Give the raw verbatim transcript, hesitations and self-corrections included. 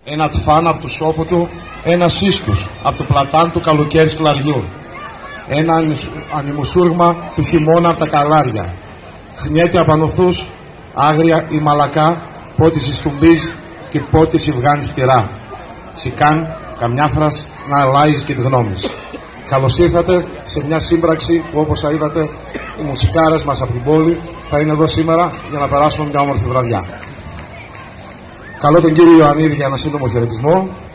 Ένα τφάν από του σώπου του, ένα σύσκους από το πλατάν του καλοκαίρι στυλαριού. Ένα ανημουσούργμα του χειμώνα από τα καλάρια. Χνιέται απανοθούς, άγρια ή μαλακά, πότε συστουμπίζ και πότε συβγάνει φτυρά. Σικάν, καμιά φρας να αλλάζει και τη γνώμη. Καλώς ήρθατε σε μια σύμπραξη που, όπως θα είδατε, οι μουσικάρες μας από την πόλη θα είναι εδώ σήμερα για να περάσουμε μια όμορφη βραδιά. Καλώ τον κύριο Ιωαννίδη για ένα σύντομο χαιρετισμό.